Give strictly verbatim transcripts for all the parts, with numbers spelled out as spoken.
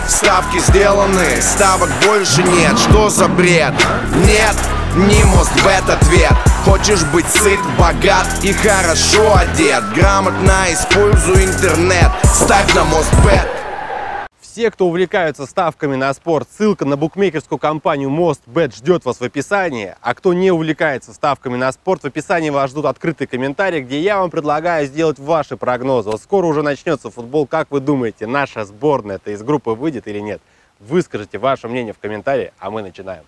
ставки сделаны, ставок больше нет. Что за бред? Нет, не Мостбет ответ. Хочешь быть сыт, богат и хорошо одет, грамотно используй интернет, ставь на Мостбет. Все, кто увлекаются ставками на спорт, ссылка на букмекерскую компанию Мостбет ждет вас в описании. А кто не увлекается ставками на спорт, в описании вас ждут открытые комментарии, где я вам предлагаю сделать ваши прогнозы. Вот скоро уже начнется футбол. Как вы думаете, наша сборная-то из группы выйдет или нет? Выскажите ваше мнение в комментарии, а мы начинаем.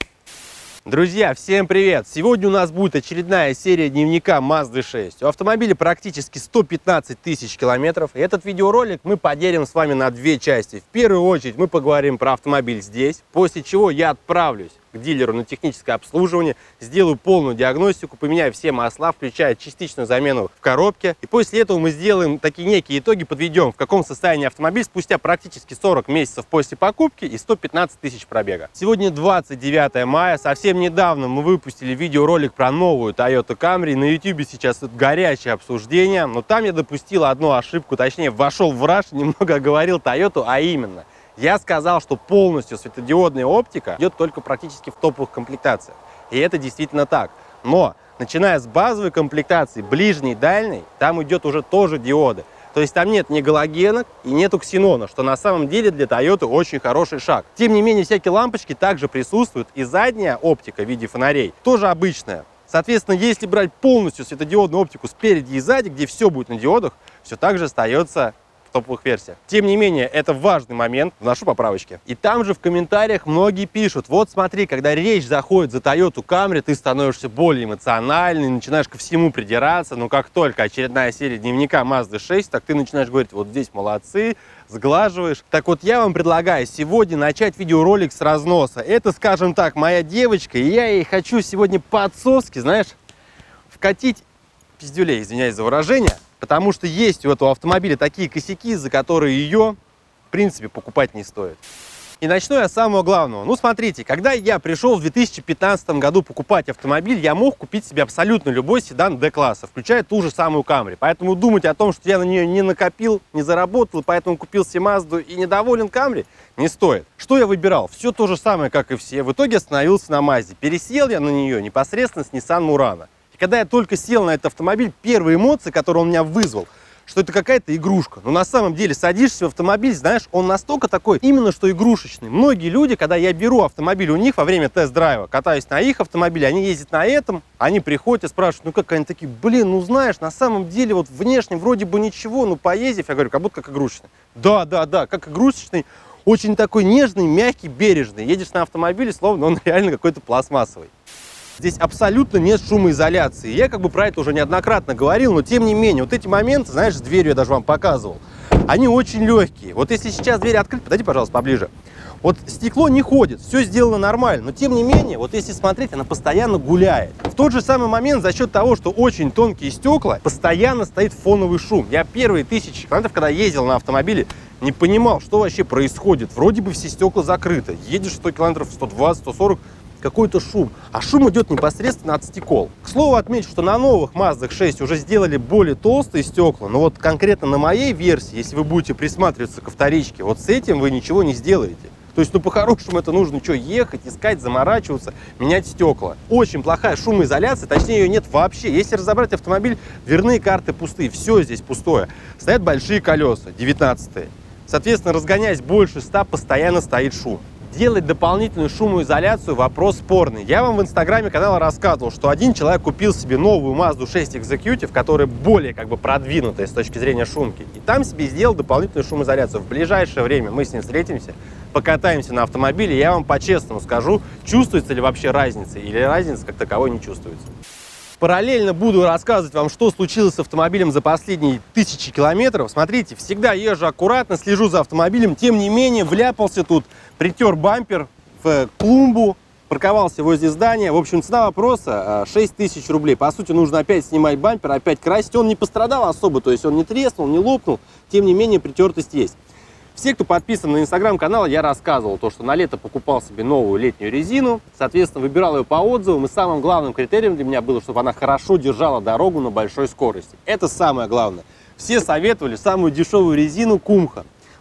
Друзья, всем привет! Сегодня у нас будет очередная серия дневника Мазды шесть. У автомобиля практически сто пятнадцать тысяч километров. И этот видеоролик мы поделим с вами на две части. В первую очередь мы поговорим про автомобиль здесь, после чего я отправлюсь к дилеру на техническое обслуживание, сделаю полную диагностику, поменяю все масла, включая частичную замену в коробке. И после этого мы сделаем такие некие итоги, подведем, в каком состоянии автомобиль спустя практически сорок месяцев после покупки и сто пятнадцать тысяч пробега. Сегодня двадцать девятое мая. Совсем недавно мы выпустили видеоролик про новую Toyota Camry. На YouTube сейчас тут горячее обсуждение, но там я допустил одну ошибку, точнее вошел в раж, немного оговорил Toyota, а именно я сказал, что полностью светодиодная оптика идет только практически в топовых комплектациях. И это действительно так. Но начиная с базовой комплектации, ближней, дальней, там идет уже тоже диоды. То есть там нет ни галогенок и нету ксенона, что на самом деле для Toyota очень хороший шаг. Тем не менее, всякие лампочки также присутствуют, и задняя оптика в виде фонарей тоже обычная. Соответственно, если брать полностью светодиодную оптику спереди и сзади, где все будет на диодах, все так же остается в топовых версиях. Тем не менее, это важный момент, вношу поправочки. И там же в комментариях многие пишут: вот смотри, когда речь заходит за Toyota Camry, ты становишься более эмоциональный, начинаешь ко всему придираться, но как только очередная серия дневника Мазды шесть, так ты начинаешь говорить: вот здесь молодцы, сглаживаешь. Так вот, я вам предлагаю сегодня начать видеоролик с разноса. Это, скажем так, моя девочка, и я ей хочу сегодня по-отцовски, знаешь, вкатить пиздюлей, извиняюсь за выражение. Потому что есть у этого автомобиля такие косяки, за которые ее, в принципе, покупать не стоит. И начну я с самого главного. Ну, смотрите, когда я пришел в две тысячи пятнадцатом году покупать автомобиль, я мог купить себе абсолютно любой седан D-класса, включая ту же самую Camry. Поэтому думать о том, что я на нее не накопил, не заработал, поэтому купил себе Мазду и недоволен Camry, не стоит. Что я выбирал? Все то же самое, как и все. В итоге остановился на Мазде. Пересел я на нее непосредственно с Nissan Murano. Когда я только сел на этот автомобиль, первые эмоции, которые он у меня вызвал, что это какая-то игрушка. Но на самом деле садишься в автомобиль, знаешь, он настолько такой, именно что игрушечный. Многие люди, когда я беру автомобиль у них во время тест-драйва, катаюсь на их автомобиле, они ездят на этом, они приходят и спрашивают: ну как, они такие: блин, ну знаешь, на самом деле вот внешне вроде бы ничего, ну поездив, я говорю, как будто как игрушечный. Да, да, да, как игрушечный, очень такой нежный, мягкий, бережный. Едешь на автомобиле, словно он реально какой-то пластмассовый. Здесь абсолютно нет шумоизоляции. Я как бы про это уже неоднократно говорил, но тем не менее, вот эти моменты, знаешь, с дверью я даже вам показывал, они очень легкие. Вот если сейчас дверь открыть, подойди, пожалуйста, поближе. Вот стекло не ходит, все сделано нормально, но тем не менее, вот если смотреть, она постоянно гуляет. В тот же самый момент, за счет того, что очень тонкие стекла, постоянно стоит фоновый шум. Я первые тысячи километров, когда ездил на автомобиле, не понимал, что вообще происходит. Вроде бы все стекла закрыты. Едешь сто километров, сто двадцать, сто сорок, какой-то шум, а шум идет непосредственно от стекол. К слову, отмечу, что на новых Маздах шесть уже сделали более толстые стекла, но вот конкретно на моей версии, если вы будете присматриваться ко вторичке, вот с этим вы ничего не сделаете. То есть, ну, по-хорошему, это нужно что, ехать, искать, заморачиваться, менять стекла. Очень плохая шумоизоляция, точнее, ее нет вообще. Если разобрать автомобиль, дверные карты пустые, все здесь пустое. Стоят большие колеса, девятнадцатые. Соответственно, разгоняясь больше ста, постоянно стоит шум. Делать дополнительную шумоизоляцию — вопрос спорный. Я вам в инстаграме канала рассказывал, что один человек купил себе новую Мазду шесть Executive, которая более как бы продвинутая с точки зрения шумки, и там себе сделал дополнительную шумоизоляцию. В ближайшее время мы с ним встретимся, покатаемся на автомобиле, и я вам по-честному скажу, чувствуется ли вообще разница, или разница как таковой не чувствуется. Параллельно буду рассказывать вам, что случилось с автомобилем за последние тысячи километров. Смотрите, всегда езжу аккуратно, слежу за автомобилем. Тем не менее, вляпался тут, притер бампер в клумбу, парковался возле здания. В общем, цена вопроса шесть тысяч рублей. По сути, нужно опять снимать бампер, опять красить. Он не пострадал особо, то есть он не треснул, не лопнул. Тем не менее, притертость есть. Все, кто подписан на инстаграм-канал, я рассказывал то, что на лето покупал себе новую летнюю резину, соответственно, выбирал ее по отзывам, и самым главным критерием для меня было, чтобы она хорошо держала дорогу на большой скорости. Это самое главное. Все советовали самую дешевую резину Kumho.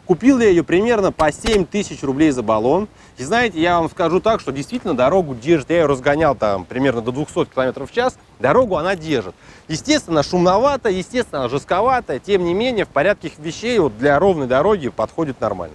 Купил я ее примерно по семь тысяч рублей за баллон. И знаете, я вам скажу так, что действительно дорогу держит. Я ее разгонял там примерно до двухсот километров в час. Дорогу она держит. Естественно, шумновато, естественно, жестковато. Тем не менее, в порядке вещей вот для ровной дороги подходит нормально.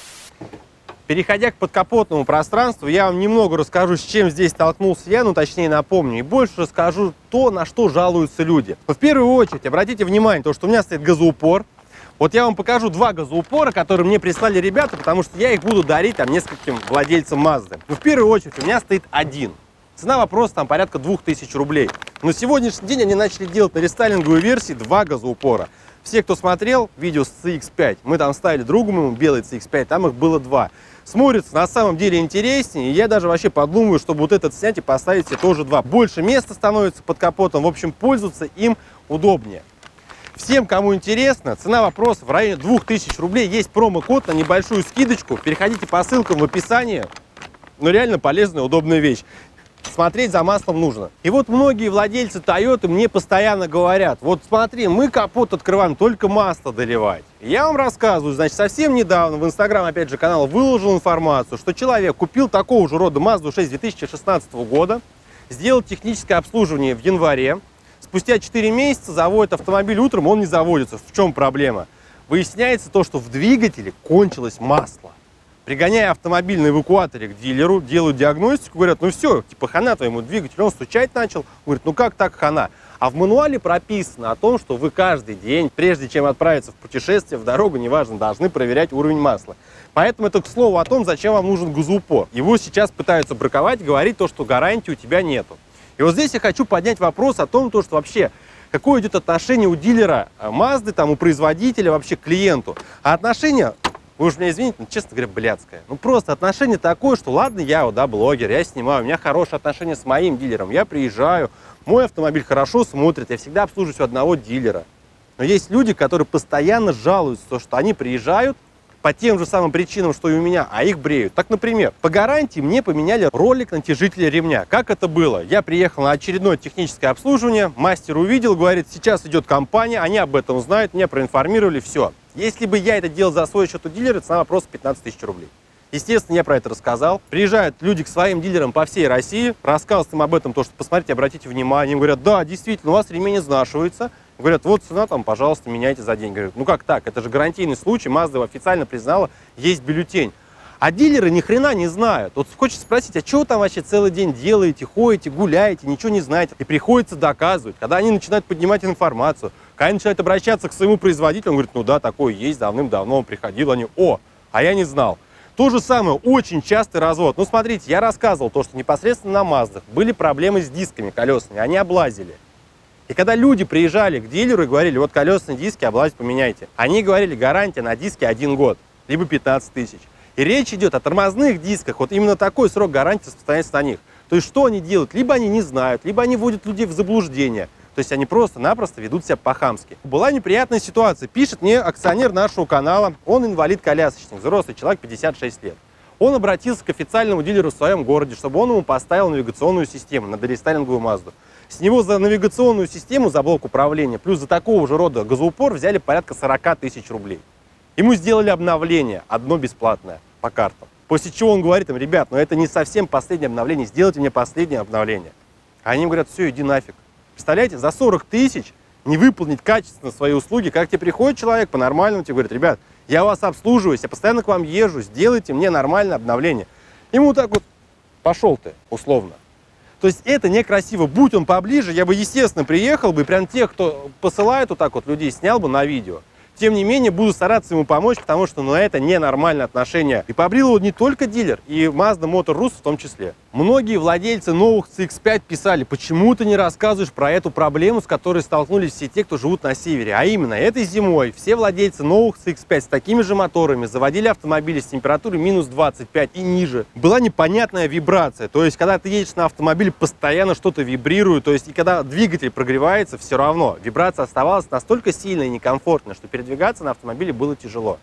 Переходя к подкапотному пространству, я вам немного расскажу, с чем здесь столкнулся я, ну точнее напомню, и больше расскажу то, на что жалуются люди. Но в первую очередь обратите внимание, то, что у меня стоит газоупор. Вот я вам покажу два газоупора, которые мне прислали ребята, потому что я их буду дарить там нескольким владельцам Мазды. Но в первую очередь у меня стоит один. Цена вопроса там порядка двух тысяч рублей. Но сегодняшний день они начали делать на рестайлинговой версии два газоупора. Все, кто смотрел видео с си икс пять, мы там ставили другу моему белый си икс пять, там их было два. Смотрится на самом деле интереснее, и я даже вообще подумаю, чтобы вот этот снять и поставить себе тоже два. Больше места становится под капотом, в общем, пользоваться им удобнее. Всем, кому интересно, цена вопроса в районе двух тысяч рублей. Есть промокод на небольшую скидочку. Переходите по ссылкам в описании. Но реально полезная, удобная вещь. Смотреть за маслом нужно. И вот многие владельцы Toyota мне постоянно говорят: вот смотри, мы капот открываем только масло доливать. Я вам рассказываю, значит, совсем недавно в Инстаграм, опять же, канал выложил информацию, что человек купил такого же рода Мазду шесть две тысячи шестнадцатого года, сделал техническое обслуживание в январе. Спустя четыре месяца заводит автомобиль утром, он не заводится. В чем проблема? Выясняется то, что в двигателе кончилось масло. Пригоняя автомобиль на эвакуаторе к дилеру, делают диагностику, говорят: ну все, типа хана твоему двигателю. Он стучать начал, говорит: ну как так хана? А в мануале прописано о том, что вы каждый день, прежде чем отправиться в путешествие, в дорогу, неважно, должны проверять уровень масла. Поэтому это к слову о том, зачем вам нужен газоупор. Его сейчас пытаются браковать, говорить то, что гарантии у тебя нету. И вот здесь я хочу поднять вопрос о том, то, что вообще какое идет отношение у дилера Мазды, там, у производителя вообще к клиенту. А отношение, вы уж меня извините, но, честно говоря, блядское. Ну просто отношение такое, что ладно, я, да, блогер, я снимаю, у меня хорошие отношения с моим дилером, я приезжаю, мой автомобиль хорошо смотрит, я всегда обслуживаюсь у одного дилера. Но есть люди, которые постоянно жалуются, что они приезжают по тем же самым причинам, что и у меня, а их бреют. Так, например, по гарантии мне поменяли ролик натяжителя ремня. Как это было? Я приехал на очередное техническое обслуживание, мастер увидел, говорит: сейчас идет компания, они об этом знают, меня проинформировали, все. Если бы я это делал за свой счет у дилера, цена вопроса пятнадцать тысяч рублей. Естественно, я про это рассказал. Приезжают люди к своим дилерам по всей России, рассказывают им об этом, то, что посмотрите, обратите внимание. Им говорят: да, действительно, у вас ремень изнашивается. Говорят: вот цена, там, пожалуйста, меняйте за деньги. Говорят: ну как так? Это же гарантийный случай, Mazda официально признала, есть бюллетень. А дилеры ни хрена не знают. Вот хочется спросить: а что вы там вообще целый день делаете, ходите, гуляете, ничего не знаете? И приходится доказывать. Когда они начинают поднимать информацию, когда они начинают обращаться к своему производителю, он говорит: ну да, такое есть, давным-давно он приходил, они: о, а я не знал. То же самое, очень частый развод. Ну смотрите, я рассказывал то, что непосредственно на Маздах были проблемы с дисками колесными, они облазили. И когда люди приезжали к дилеру и говорили: вот колесные диски облазить, поменяйте, они говорили: гарантия на диски один год, либо пятнадцать тысяч. И речь идет о тормозных дисках, вот именно такой срок гарантии распространяется на них. То есть что они делают? Либо они не знают, либо они вводят людей в заблуждение. То есть они просто-напросто ведут себя по-хамски. Была неприятная ситуация. Пишет мне акционер нашего канала, он инвалид-колясочник, взрослый человек, пятьдесят шесть лет. Он обратился к официальному дилеру в своем городе, чтобы он ему поставил навигационную систему на дорестайлинговую Мазду. С него за навигационную систему, за блок управления, плюс за такого же рода газоупор взяли порядка сорока тысяч рублей. Ему сделали обновление, одно бесплатное, по картам. После чего он говорит им: ребят, но это не совсем последнее обновление, сделайте мне последнее обновление. А они им говорят: все, иди нафиг. Представляете, за сорок тысяч не выполнить качественно свои услуги, как тебе приходит человек по-нормальному, тебе говорит: ребят, я вас обслуживаюсь, я постоянно к вам езжу, сделайте мне нормальное обновление. Ему так вот: пошел ты, условно. То есть это некрасиво. Будь он поближе, я бы, естественно, приехал бы, и прям тех, кто посылает вот так вот людей, снял бы на видео. Тем не менее, буду стараться ему помочь, потому что, ну, это ненормальное отношение. И побрил его не только дилер, и Mazda Motor Rus в том числе. Многие владельцы новых си икс пять писали: почему ты не рассказываешь про эту проблему, с которой столкнулись все те, кто живут на севере. А именно, этой зимой все владельцы новых си икс пять с такими же моторами заводили автомобили с температурой минус двадцать пять и ниже. Была непонятная вибрация. То есть, когда ты едешь на автомобиле, постоянно что-то вибрирует. То есть, и когда двигатель прогревается, все равно вибрация оставалась настолько сильной и некомфортной, что передвигаться на автомобиле было тяжело.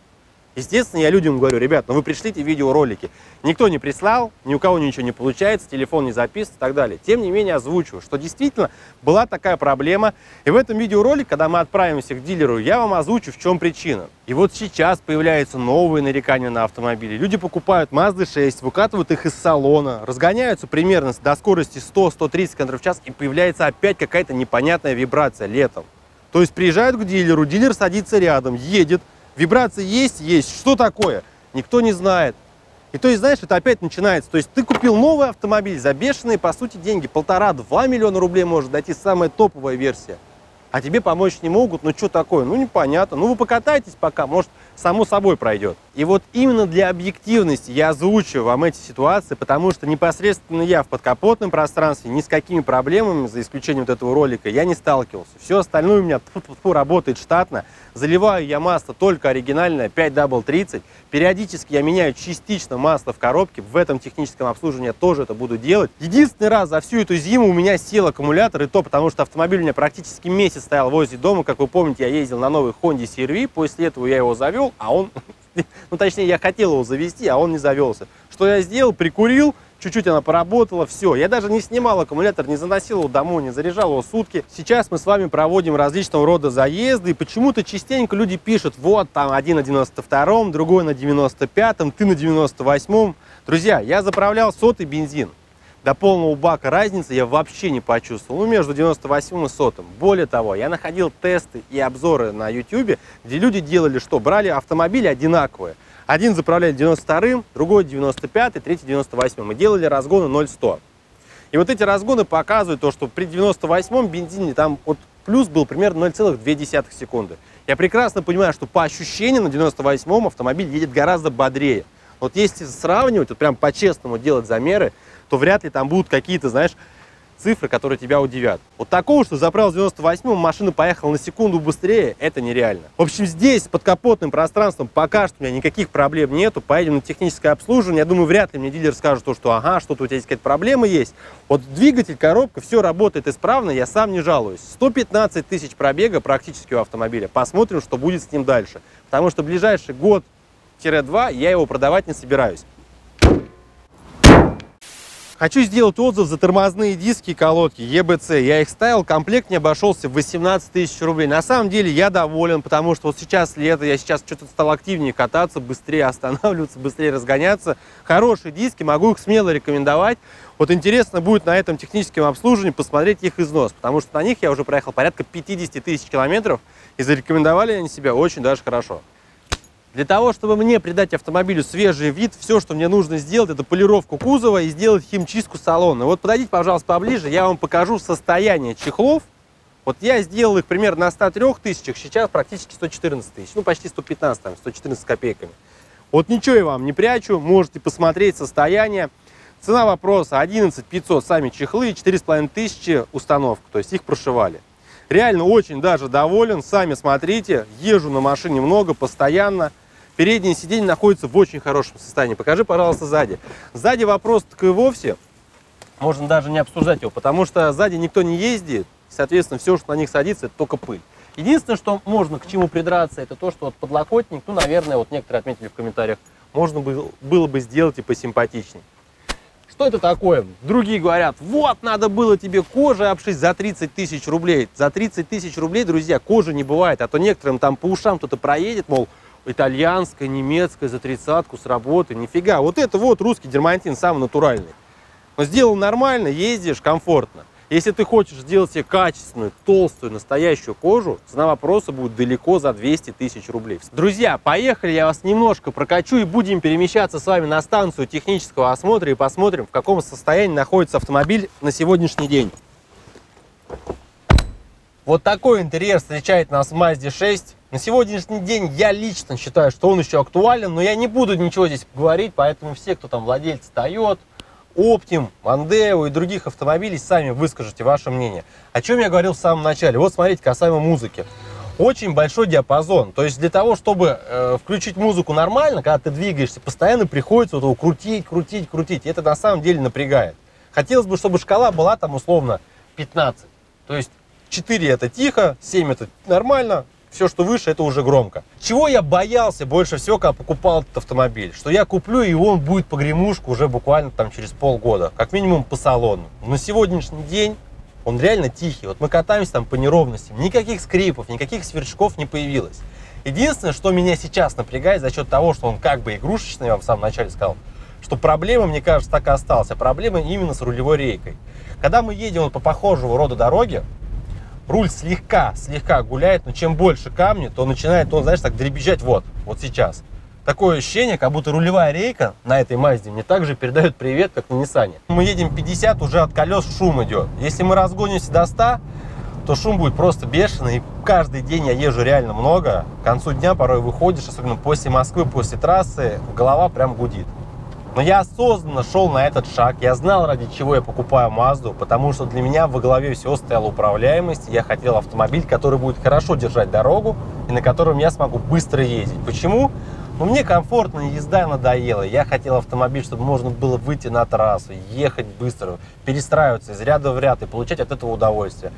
Естественно, я людям говорю: ребят, ну вы пришлите видеоролики. Никто не прислал, ни у кого ничего не получается, телефон не записывает и так далее. Тем не менее, озвучиваю, что действительно была такая проблема. И в этом видеоролике, когда мы отправимся к дилеру, я вам озвучу, в чем причина. И вот сейчас появляются новые нарекания на автомобили. Люди покупают Мазды шесть, выкатывают их из салона, разгоняются примерно до скорости сто — сто тридцать километров в час, и появляется опять какая-то непонятная вибрация летом. То есть приезжают к дилеру, дилер садится рядом, едет, вибрация есть, есть. Что такое? Никто не знает. И то есть, знаешь, это опять начинается. То есть ты купил новый автомобиль за бешеные, по сути, деньги. Полтора-два миллиона рублей может дойти самая топовая версия. А тебе помочь не могут. Ну что такое? Ну непонятно. Ну вы покатайтесь пока, может, само собой пройдет. И вот именно для объективности я озвучиваю вам эти ситуации, потому что непосредственно я в подкапотном пространстве ни с какими проблемами, за исключением вот этого ролика, я не сталкивался. Все остальное у меня тьфу-тьфу-тьфу работает штатно. Заливаю я масло только оригинальное пять дабл тридцать. Периодически я меняю частично масло в коробке. В этом техническом обслуживании я тоже это буду делать. Единственный раз за всю эту зиму у меня сел аккумулятор, и то потому, что автомобиль у меня практически месяц стоял возле дома. Как вы помните, я ездил на новой Honda си ар ви. После этого я его завел, а он... Ну, точнее, я хотел его завести, а он не завелся. Что я сделал? Прикурил. Чуть-чуть она поработала, все. Я даже не снимал аккумулятор, не заносил его домой, не заряжал его сутки. Сейчас мы с вами проводим различного рода заезды, и почему-то частенько люди пишут: вот там один на девяносто втором, другой на девяносто пятом, ты на девяносто восьмом. Друзья, я заправлял сотый бензин. До полного бака разницы я вообще не почувствовал. Ну, между девяносто восьмым и сотым. Более того, я находил тесты и обзоры на ютубе, где люди делали что? Брали автомобили одинаковые. Один заправляли девяносто вторым, другой девяносто пятый, третий девяносто восьмым. И делали разгоны ноль сто. И вот эти разгоны показывают то, что при девяносто восьмом бензине там вот плюс был примерно ноль целых две десятых секунды. Я прекрасно понимаю, что по ощущениям на девяносто восьмом автомобиль едет гораздо бодрее. Вот если сравнивать, вот прям по-честному делать замеры, то вряд ли там будут какие-то, знаешь, цифры, которые тебя удивят. Вот такого, что заправил девяносто восьмом, машина поехала на секунду быстрее, это нереально. В общем, здесь с подкапотным пространством пока что у меня никаких проблем нету. Поедем на техническое обслуживание. Я думаю, вряд ли мне дилер скажет, то, что ага, что-то у тебя есть какая-то проблема есть. Вот двигатель, коробка, все работает исправно, я сам не жалуюсь. сто пятнадцать тысяч пробега практически у автомобиля. Посмотрим, что будет с ним дальше. Потому что ближайший год-два я его продавать не собираюсь. Хочу сделать отзыв за тормозные диски и колодки е бэ цэ. Я их ставил, комплект мне обошелся в восемнадцать тысяч рублей. На самом деле я доволен, потому что вот сейчас лето, я сейчас что-то стал активнее кататься, быстрее останавливаться, быстрее разгоняться. Хорошие диски, могу их смело рекомендовать. Вот интересно будет на этом техническом обслуживании посмотреть их износ, потому что на них я уже проехал порядка пятидесяти тысяч километров, и зарекомендовали они себя очень даже хорошо. Для того, чтобы мне придать автомобилю свежий вид, все, что мне нужно сделать, это полировку кузова и сделать химчистку салона. Вот подойдите, пожалуйста, поближе, я вам покажу состояние чехлов. Вот я сделал их примерно на ста трёх тысячах, сейчас практически сто четырнадцать тысяч, ну почти сто пятнадцать, там, сто четырнадцать с копейками. Вот ничего я вам не прячу, можете посмотреть состояние. Цена вопроса одиннадцать тысяч пятьсот сами чехлы и четыре с половиной тысячи установка, то есть их прошивали. Реально очень даже доволен, сами смотрите, езжу на машине много, постоянно. Переднее сиденье находится в очень хорошем состоянии. Покажи, пожалуйста, сзади. Сзади вопрос так и вовсе, можно даже не обсуждать его, потому что сзади никто не ездит, соответственно, все, что на них садится, это только пыль. Единственное, что можно к чему придраться, это то, что вот подлокотник, ну, наверное, вот некоторые отметили в комментариях, можно было бы сделать и посимпатичнее. Что это такое? Другие говорят: вот, надо было тебе кожей обшить за тридцать тысяч рублей. За тридцать тысяч рублей, друзья, кожи не бывает. А то некоторым там по ушам кто-то проедет, мол, итальянская, немецкая, за тридцатку с работы. Нифига. Вот это вот русский дермантин, самый натуральный. Но сделал нормально, ездишь комфортно. Если ты хочешь сделать себе качественную, толстую, настоящую кожу, цена вопроса будет далеко за двести тысяч рублей. Друзья, поехали, я вас немножко прокачу и будем перемещаться с вами на станцию технического осмотра и посмотрим, в каком состоянии находится автомобиль на сегодняшний день. Вот такой интерьер встречает нас в Мазде шесть. На сегодняшний день я лично считаю, что он еще актуален, но я не буду ничего здесь говорить, поэтому все, кто там владельцы Toyota, Optima, Mondeo и других автомобилей, сами выскажите ваше мнение. О чем я говорил в самом начале. Вот смотрите, касаемо музыки. Очень большой диапазон. То есть для того, чтобы э, включить музыку нормально, когда ты двигаешься, постоянно приходится вот его крутить, крутить, крутить. И это на самом деле напрягает. Хотелось бы, чтобы шкала была там условно пятнадцать. То есть четыре это тихо, семь это нормально, Все, что выше, это уже громко. Чего я боялся больше всего, когда покупал этот автомобиль? Что я куплю, и он будет погремушку уже буквально там через полгода. Как минимум по салону. На сегодняшний день он реально тихий. Вот мы катаемся там по неровностям. Никаких скрипов, никаких сверчков не появилось. Единственное, что меня сейчас напрягает за счет того, что он как бы игрушечный, я вам в самом начале сказал, что проблема, мне кажется, так и осталась. А проблема именно с рулевой рейкой. Когда мы едем вот по похожего рода дороге, руль слегка, слегка гуляет, но чем больше камни, то начинает он, знаешь, так дребезжать вот, вот сейчас. Такое ощущение, как будто рулевая рейка на этой Мазде мне также передает привет, как на Ниссане. Мы едем пятьдесят, уже от колес шум идет. Если мы разгонимся до ста, то шум будет просто бешеный. И каждый день я езжу реально много. К концу дня порой выходишь, особенно после Москвы, после трассы, голова прям гудит. Но я осознанно шел на этот шаг. Я знал, ради чего я покупаю Мазду, потому что для меня во главе всего стояла управляемость. Я хотел автомобиль, который будет хорошо держать дорогу и на котором я смогу быстро ездить. Почему? Ну, мне комфортная езда надоела. Я хотел автомобиль, чтобы можно было выйти на трассу, ехать быстро, перестраиваться из ряда в ряд и получать от этого удовольствие.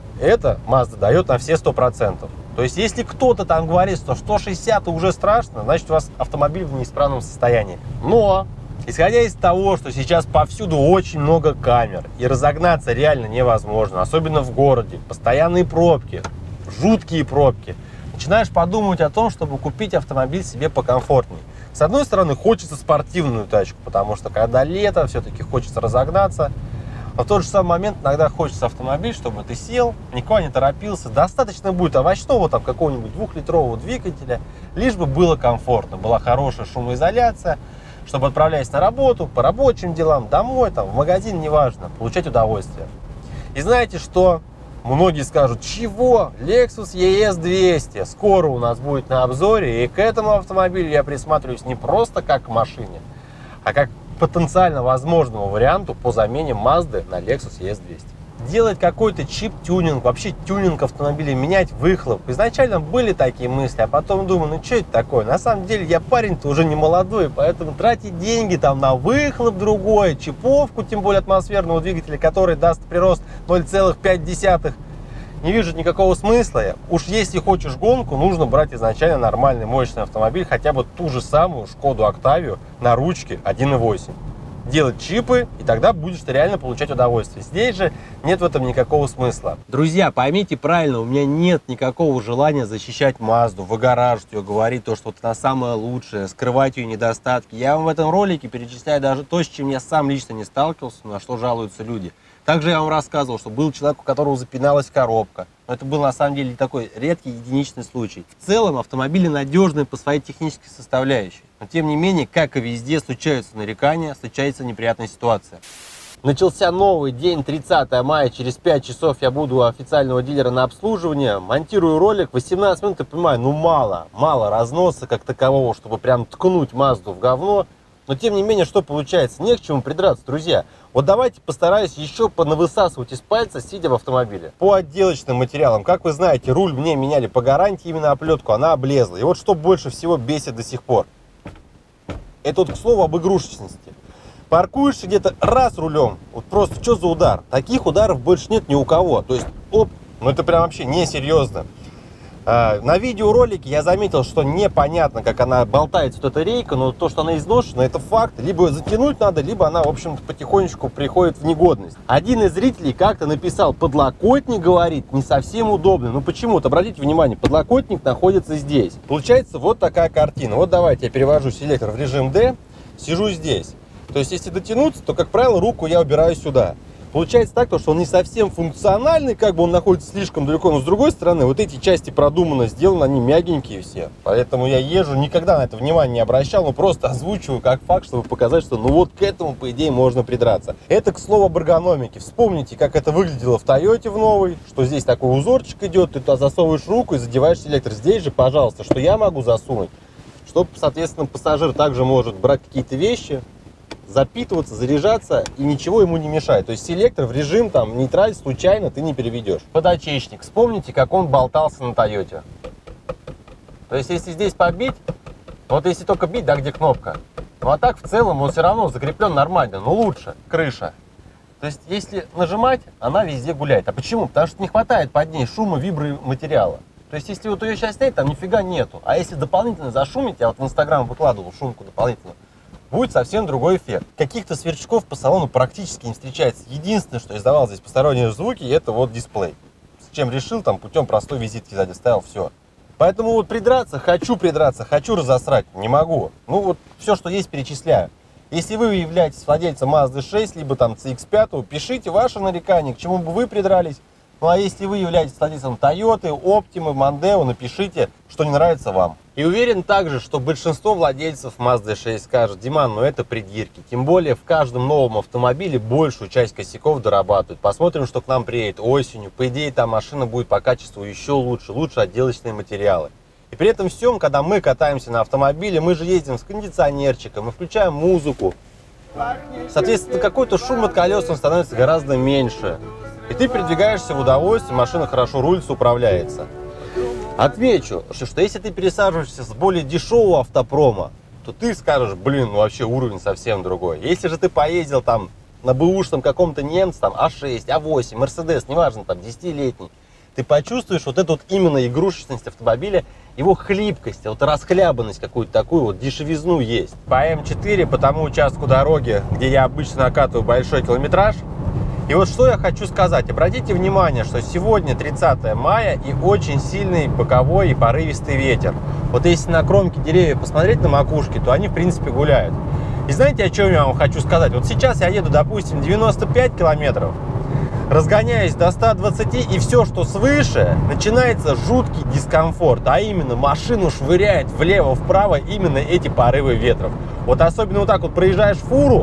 Это Mazda дает на все сто процентов. То есть, если кто-то там говорит, что сто шестьдесят уже страшно, значит, у вас автомобиль в неисправном состоянии. Но, исходя из того, что сейчас повсюду очень много камер, и разогнаться реально невозможно, особенно в городе, постоянные пробки, жуткие пробки, начинаешь подумывать о том, чтобы купить автомобиль себе покомфортнее. С одной стороны, хочется спортивную тачку, потому что когда лето, все-таки хочется разогнаться. Но в тот же самый момент иногда хочется автомобиль, чтобы ты сел, никуда не торопился. Достаточно будет овощного там какого-нибудь двухлитрового двигателя, лишь бы было комфортно, была хорошая шумоизоляция, чтобы, отправляясь на работу, по рабочим делам, домой, там, в магазин, неважно, получать удовольствие. И знаете что? Многие скажут, чего? Lexus и эс двести скоро у нас будет на обзоре, и к этому автомобилю я присматриваюсь не просто как к машине, а как потенциально возможному варианту по замене Mazda на Lexus и эс двести. Делать какой-то чип-тюнинг, вообще тюнинг автомобиля, менять выхлоп. Изначально были такие мысли, а потом думаю, ну что это такое? На самом деле я парень-то уже не молодой, поэтому тратить деньги там на выхлоп другой, чиповку, тем более атмосферного двигателя, который даст прирост ноль целых пять десятых, не вижу никакого смысла. Уж если хочешь гонку, нужно брать изначально нормальный мощный автомобиль, хотя бы ту же самую Шкоду Октавию на ручке один и восемь. Делать чипы, и тогда будешь ты реально получать удовольствие. Здесь же нет в этом никакого смысла. Друзья, поймите правильно, у меня нет никакого желания защищать Мазду, выгораживать ее, говорить то, что вот она самая лучшая, скрывать ее недостатки. Я вам в этом ролике перечисляю даже то, с чем я сам лично не сталкивался, на что жалуются люди. Также я вам рассказывал, что был человек, у которого запиналась коробка. Но это был на самом деле такой редкий единичный случай. В целом автомобили надежные по своей технической составляющей. Но тем не менее, как и везде, случаются нарекания, случается неприятная ситуация. Начался новый день, тридцатое мая, через пять часов я буду у официального дилера на обслуживание. Монтирую ролик, восемнадцать минут, я понимаю, ну мало, мало разноса как такового, чтобы прям ткнуть Мазду в говно. Но тем не менее, что получается? Не к чему придраться, друзья. Вот давайте постараюсь еще понавысасывать из пальца, сидя в автомобиле. По отделочным материалам, как вы знаете, руль мне меняли по гарантии, именно оплетку, она облезла. И вот что больше всего бесит до сих пор. Это вот к слову об игрушечности. Паркуешься где-то раз рулем, вот просто что за удар? Таких ударов больше нет ни у кого. То есть, оп, ну это прям вообще несерьезно. На видеоролике я заметил, что непонятно, как она болтается, вот эта рейка, но то, что она изношена, это факт. Либо ее затянуть надо, либо она, в общем-то, потихонечку приходит в негодность. Один из зрителей как-то написал, подлокотник, говорит, не совсем удобно. Ну почему? Вот обратите внимание, подлокотник находится здесь. Получается вот такая картина. Вот давайте я перевожу селектор в режим D, сижу здесь. То есть, если дотянуться, то, как правило, руку я убираю сюда. Получается так, что он не совсем функциональный, как бы он находится слишком далеко, но с другой стороны, вот эти части продуманно сделаны, они мягенькие все. Поэтому я езжу, никогда на это внимание не обращал, но просто озвучиваю как факт, чтобы показать, что ну вот к этому, по идее, можно придраться. Это, к слову, об эргономике. Вспомните, как это выглядело в Тойоте в новой, что здесь такой узорчик идет, ты туда засовываешь руку и задеваешь селектор. Здесь же, пожалуйста, что я могу засунуть, чтобы, соответственно, пассажир также может брать какие-то вещи, запитываться, заряжаться, и ничего ему не мешает. То есть селектор в режим там нейтраль случайно ты не переведешь. Подочечник. Вспомните, как он болтался на Тойоте. То есть если здесь побить, вот если только бить, да, где кнопка. Ну а так в целом он все равно закреплен нормально, но лучше. Крыша. То есть если нажимать, она везде гуляет. А почему? Потому что не хватает под ней шума, вибры материала. То есть, если вот ее сейчас снять, там нифига нету. А если дополнительно зашумить, я вот в Инстаграм выкладывал шумку дополнительно, будет совсем другой эффект. Каких-то сверчков по салону практически не встречается. Единственное, что издавал здесь посторонние звуки, это вот дисплей. С чем решил, там путем простой визитки сзади ставил, все. Поэтому вот придраться, хочу придраться, хочу разосрать, не могу. Ну вот все, что есть, перечисляю. Если вы являетесь владельцем Мазды шесть, либо там си икс пять, пишите ваши нарекания, к чему бы вы придрались. Ну а если вы являетесь владельцем Toyota, Optima, Mondeo, напишите, что не нравится вам. И уверен также, что большинство владельцев Mazda шесть скажут: Диман, ну это придирки. Тем более в каждом новом автомобиле большую часть косяков дорабатывают. Посмотрим, что к нам приедет осенью. По идее, там машина будет по качеству еще лучше, лучше отделочные материалы. И при этом всем, когда мы катаемся на автомобиле, мы же ездим с кондиционерчиком, мы включаем музыку. Соответственно, какой-то шум от колес он становится гораздо меньше. И ты передвигаешься в удовольствие, машина хорошо рулится, управляется. Отмечу, что, что если ты пересаживаешься с более дешевого автопрома, то ты скажешь: блин, ну вообще уровень совсем другой. Если же ты поездил там на бэушном каком-то немце, там а шесть, а восемь, Мерседес, неважно, там десятилетний, ты почувствуешь вот эту вот именно игрушечность автомобиля, его хлипкость, вот расхлябанность какую-то такую, вот дешевизну есть. По эм четыре, по тому участку дороги, где я обычно накатываю большой километраж. И вот что я хочу сказать. Обратите внимание, что сегодня тридцатое мая и очень сильный боковой и порывистый ветер. Вот если на кромке деревьев посмотреть на макушке, то они в принципе гуляют. И знаете, о чем я вам хочу сказать? Вот сейчас я еду, допустим, девяносто пять километров, разгоняюсь до ста двадцати, и все, что свыше, начинается жуткий дискомфорт. А именно, машину швыряет влево-вправо именно эти порывы ветров. Вот особенно вот так вот проезжаешь фуру,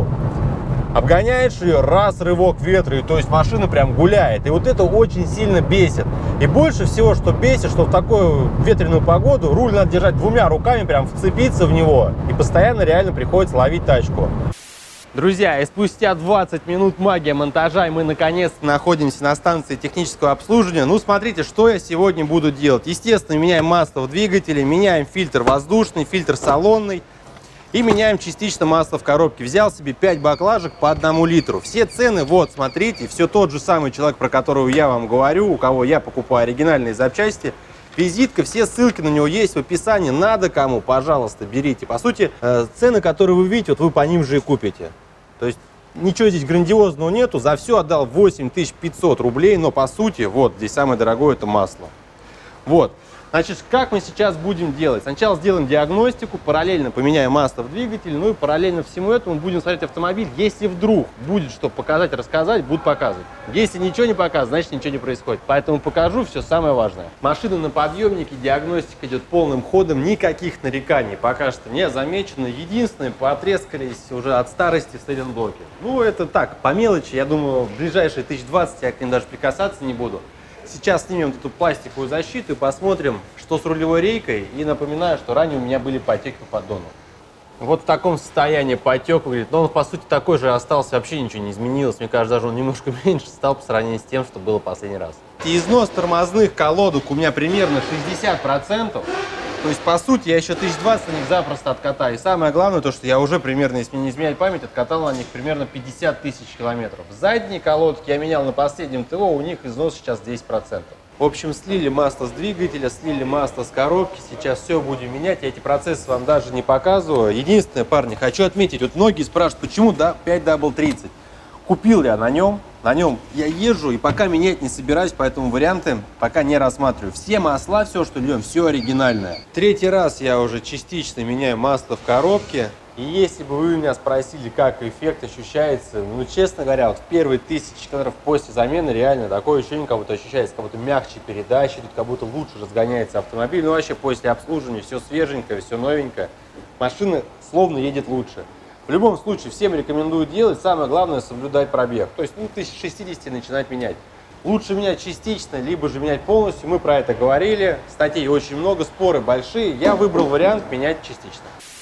обгоняешь ее, раз, рывок ветра, и то есть машина прям гуляет. И вот это очень сильно бесит. И больше всего, что бесит, что в такую ветреную погоду руль надо держать двумя руками, прям вцепиться в него. И постоянно реально приходится ловить тачку. Друзья, и спустя двадцать минут магия монтажа, и мы наконец-то находимся на станции технического обслуживания. Ну, смотрите, что я сегодня буду делать. Естественно, меняем масло в двигателе, меняем фильтр воздушный, фильтр салонный. И меняем частично масло в коробке. Взял себе пять баклажек по одному литру. Все цены, вот, смотрите, все тот же самый человек, про которого я вам говорю, у кого я покупаю оригинальные запчасти. Визитка, все ссылки на него есть в описании. Надо кому, пожалуйста, берите. По сути, цены, которые вы видите, вот вы по ним же и купите. То есть ничего здесь грандиозного нету. За все отдал восемь тысяч пятьсот рублей, но по сути, вот, здесь самое дорогое это масло. Вот. Значит, как мы сейчас будем делать? Сначала сделаем диагностику, параллельно поменяем масло в двигатель, ну и параллельно всему этому будем смотреть автомобиль. Если вдруг будет что показать, рассказать, буду показывать. Если ничего не показывать, значит ничего не происходит. Поэтому покажу все самое важное. Машина на подъемнике, диагностика идет полным ходом, никаких нареканий пока что не замечено. Единственное, потрескались уже от старости в сайлент-блоке. Ну это так, по мелочи, я думаю, в ближайшие тысяч двадцать я к ним даже прикасаться не буду. Сейчас снимем эту пластиковую защиту и посмотрим, что с рулевой рейкой. И напоминаю, что ранее у меня были потеки по поддону. Вот в таком состоянии потек выглядит. Но он, по сути, такой же остался, вообще ничего не изменилось. Мне кажется, даже он немножко меньше стал по сравнению с тем, что было последний раз. И износ тормозных колодок у меня примерно шестьдесят процентов. То есть, по сути, я еще тысяч двадцать на них запросто откатаю. И самое главное, то, что я уже примерно, если мне не изменяет память, откатал на них примерно пятьдесят тысяч километров. Задние колодки я менял на последнем ТО, у них износ сейчас десять процентов. В общем, слили масло с двигателя, слили масло с коробки. Сейчас все будем менять. Я эти процессы вам даже не показываю. Единственное, парни, хочу отметить, вот многие спрашивают, почему да, пять дабл тридцать. Купил я на нем, на нем я езжу и пока менять не собираюсь, поэтому варианты пока не рассматриваю. Все масла, все, что льем, все оригинальное. Третий раз я уже частично меняю масло в коробке. И если бы вы меня спросили, как эффект ощущается, ну, честно говоря, вот в первые тысячи километров после замены реально такое ощущение, как будто ощущается, как будто мягче передачи, тут как будто лучше разгоняется автомобиль. Ну, вообще после обслуживания все свеженькое, все новенькое. Машина словно едет лучше. В любом случае, всем рекомендую делать. Самое главное — соблюдать пробег. То есть, ну, тысяч шестьдесят начинать менять. Лучше менять частично, либо же менять полностью. Мы про это говорили. Статей очень много, споры большие. Я выбрал вариант менять частично.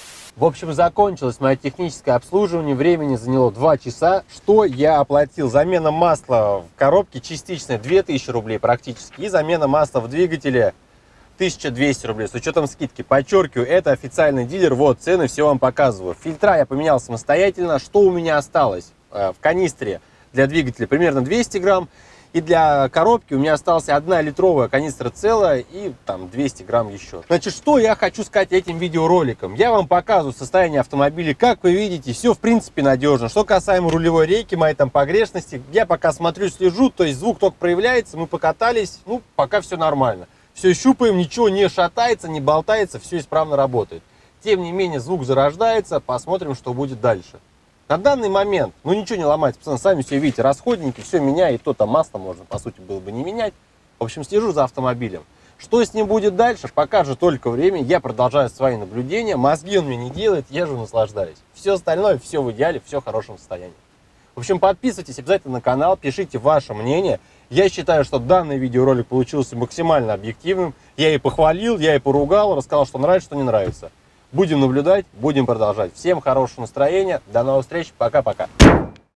В общем, закончилось мое техническое обслуживание. Времени заняло два часа. Что я оплатил? Замена масла в коробке частичная две тысячи рублей практически. И замена масла в двигателе тысяча двести рублей с учетом скидки. Подчеркиваю, это официальный дилер. Вот цены, все вам показываю. Фильтра я поменял самостоятельно. Что у меня осталось? В канистре для двигателя примерно двести грамм. И для коробки у меня осталась одна литровая канистра целая и там двести грамм еще. Значит, что я хочу сказать этим видеороликом? Я вам показываю состояние автомобиля. Как вы видите, все в принципе надежно. Что касаемо рулевой рейки, моей там погрешности, я пока смотрю, слежу, то есть звук только проявляется, мы покатались, ну, пока все нормально. Все щупаем, ничего не шатается, не болтается, все исправно работает. Тем не менее, звук зарождается, посмотрим, что будет дальше. На данный момент, ну ничего не ломается, пацаны, сами все видите, расходники, все меняет, то там масло можно, по сути, было бы не менять. В общем, слежу за автомобилем. Что с ним будет дальше, покажет только время. Я продолжаю свои наблюдения, мозги он мне не делает, я же наслаждаюсь. Все остальное, все в идеале, все в хорошем состоянии. В общем, подписывайтесь обязательно на канал, пишите ваше мнение. Я считаю, что данный видеоролик получился максимально объективным. Я и похвалил, я и поругал, рассказал, что нравится, что не нравится. Будем наблюдать, будем продолжать. Всем хорошего настроения, до новых встреч, пока-пока.